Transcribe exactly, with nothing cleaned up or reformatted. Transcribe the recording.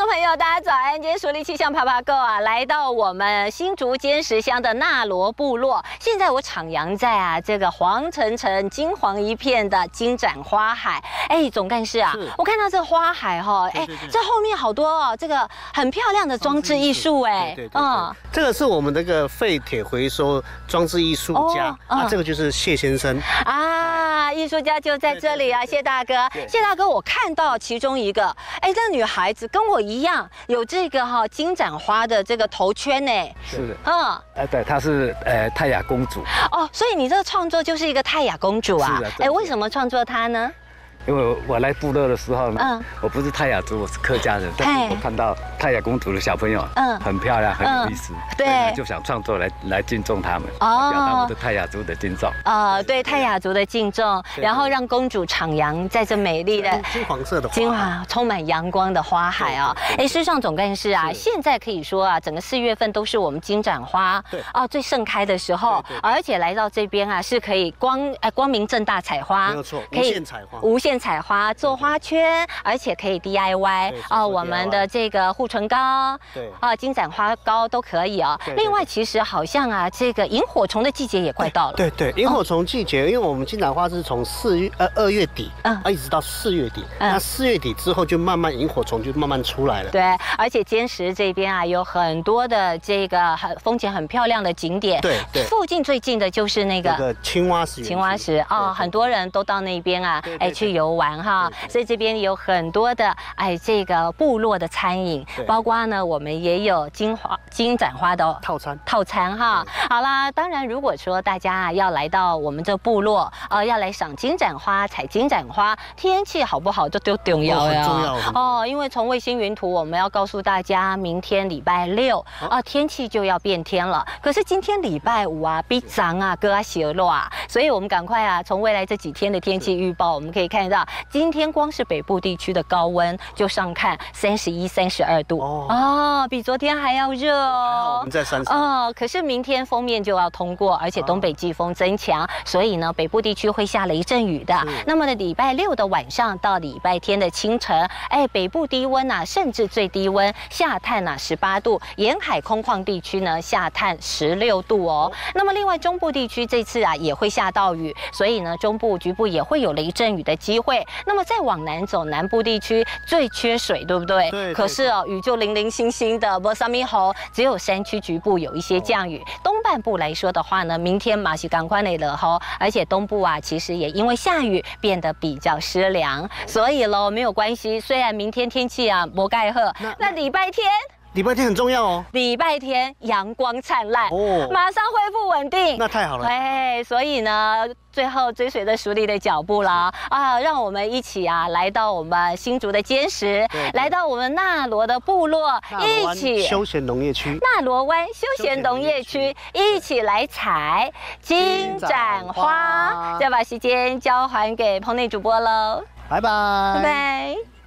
朋友，大家早安！今天熟力气象爬爬够啊，来到我们新竹尖石乡的纳罗部落。现在我徜徉在啊这个黄澄澄、金黄一片的金盏花海。哎，总干事啊，我看到这个花海哈、哦，哎，这后面好多哦，这个很漂亮的装置艺术哎， 对对对，嗯，这个是我们这个废铁回收装置艺术家、哦嗯、啊，这个就是谢先生啊，艺术家就在这里啊，谢大哥，谢大哥，我看到其中一个，哎，这女孩子跟我一样有这个哈、哦、金盏花的这个头圈呢， 是的，嗯，哎，对，她是呃泰雅公主哦，所以你这个创作就是一个泰雅公主啊，哎，为什么创作她呢？ 因为我来部落的时候呢，嗯，我不是泰雅族，我是客家人，但是我看到泰雅公主的小朋友，嗯，很漂亮，很有意思，嗯、对，就想创作来来敬重他们，哦，表达我对泰雅族的敬重， 呃，对泰雅族的敬重，然后让公主徜徉在这美丽的金黄色的金黄充满阳光的花海啊，哎，事实上总干事啊，现在可以说啊，整个四月份都是我们金盏花哦最盛开的时候，而且来到这边啊是可以光哎光明正大采花， 没有错，无限采花， 无限采花做花圈，而且可以 D I Y 哦，我们的这个护唇膏，对啊，金盏花膏都可以哦。另外，其实好像啊，这个萤火虫的季节也快到了。 对对，萤火虫季节，因为我们金盏花是从四月呃二月底，嗯，啊一直到四月底，那四月底之后就慢慢萤火虫就慢慢出来了。 对，而且尖石这边啊有很多的这个很风景很漂亮的景点。 对对， 附近最近的就是那个那个青蛙石， 青蛙石哦，很多人都到那边啊，哎去游玩。哈，所以这边有很多的哎，这个部落的餐饮，包括呢，我们也有金花金盏花的套餐套餐哈。好啦，当然如果说大家啊要来到我们这部落，呃，要来赏金盏花、采金盏花，天气好不好就都重要呀。 重要哦，因为从卫星云图我们要告诉大家，明天礼拜六啊天气就要变天了。可是今天礼拜五啊，比涨啊，哥啊斜落啊，所以我们赶快啊，从未来这几天的天气预报，我们可以看到。今天光是北部地区的高温就上看三十一、三十二度哦，哦，比昨天还要热哦。 我们在三十哦，可是明天锋面就要通过，而且东北季风增强，哦、所以呢，北部地区会下雷阵雨的。那么的礼拜六的晚上到礼拜天的清晨，哎，北部低温啊，甚至最低温下探啊十八度，沿海空旷地区呢下探十六度哦。那么另外中部地区这次啊也会下到雨，所以呢中部局部也会有雷阵雨的机会。那么再往南走，南部地区最缺水，对不对？对。可是哦，雨就零零星星的，没什么好，只有山区局部有一些降雨。东半部来说的话呢，明天马西赶快累了哈，而且东部啊，其实也因为下雨变得比较湿凉，所以喽没有关系。虽然明天天气啊不盖好，那礼拜天。 礼拜天很重要哦， 礼拜天阳光灿烂哦，马上恢复稳定， 那太好了。 哎，所以呢，最后追随着熟力的脚步啦啊，让我们一起啊来到我们新竹的尖石，来到我们纳罗的部落，一起休闲农业区， 纳罗湾休闲农业区，一起来采金盏花，再把时间交还给棚内主播喽， 拜拜， 拜拜。